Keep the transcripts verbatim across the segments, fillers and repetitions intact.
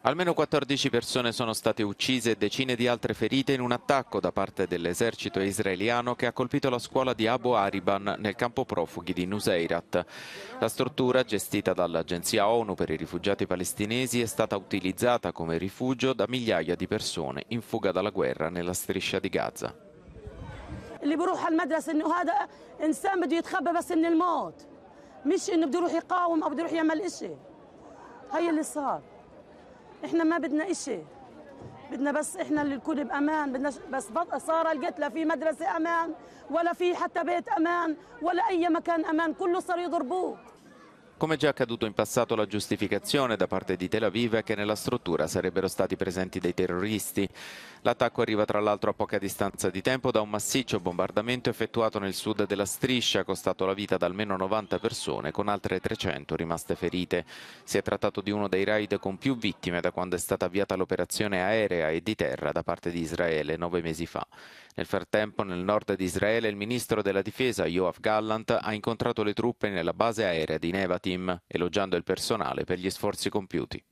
Almeno quattordici persone sono state uccise e decine di altre ferite in un attacco da parte dell'esercito israeliano che ha colpito la scuola di Abu Ariban nel campo profughi di Nuseirat. La struttura, gestita dall'Agenzia ONU per i rifugiati palestinesi, è stata utilizzata come rifugio da migliaia di persone in fuga dalla guerra nella striscia di Gaza. اللي بروح على المدرسة إنه هذا إنسان بده يتخبى بس من الموت مش إنه بده يروح يقاوم أو بده يروح يعمل إشي. هي اللي صار. إحنا ما بدنا إشي، بدنا بس إحنا اللي نكون بأمان، بدنا بس صار القتل لا في مدرسة أمان ولا في حتى بيت أمان ولا أي مكان أمان، كله صار يضربوه. Come già accaduto in passato, la giustificazione da parte di Tel Aviv è che nella struttura sarebbero stati presenti dei terroristi. L'attacco arriva tra l'altro a poca distanza di tempo da un massiccio bombardamento effettuato nel sud della striscia, costato la vita ad almeno novanta persone, con altre trecento rimaste ferite. Si è trattato di uno dei raid con più vittime da quando è stata avviata l'operazione aerea e di terra da parte di Israele nove mesi fa. Nel frattempo, nel nord di Israele, il ministro della difesa Yoav Gallant ha incontrato le truppe nella base aerea di Nevatim, elogiando il personale per gli sforzi compiuti.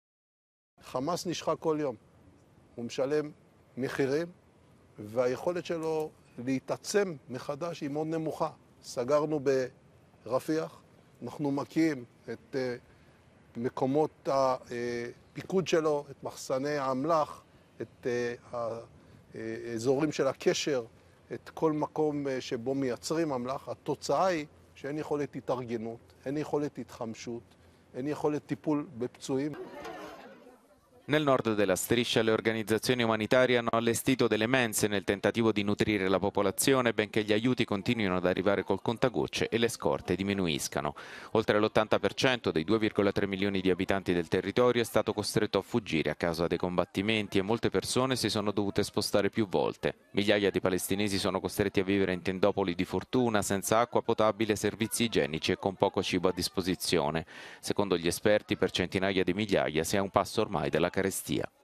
חמאס נשחק כל יום, הוא משלם מחירים והיכולת שלו להתעצם מחדש היא מאוד נמוכה. סגרנו ברפיח, אנחנו מקים את מקומות הפיקוד שלו, את מחסני האמל"ח, את האזורים של הקשר, את כל מקום שבו מייצרים אמל"ח. התוצאה היא שאין יכולת התארגנות, אין יכולת התחמשות, אין יכולת טיפול בפצועים. Nel nord della striscia le organizzazioni umanitarie hanno allestito delle mense nel tentativo di nutrire la popolazione, benché gli aiuti continuino ad arrivare col contagocce e le scorte diminuiscano. Oltre l'ottanta per cento dei due virgola tre milioni di abitanti del territorio è stato costretto a fuggire a causa dei combattimenti e molte persone si sono dovute spostare più volte. Migliaia di palestinesi sono costretti a vivere in tendopoli di fortuna, senza acqua potabile, servizi igienici e con poco cibo a disposizione. Secondo gli esperti, per centinaia di migliaia si è a un passo ormai dalla carestia.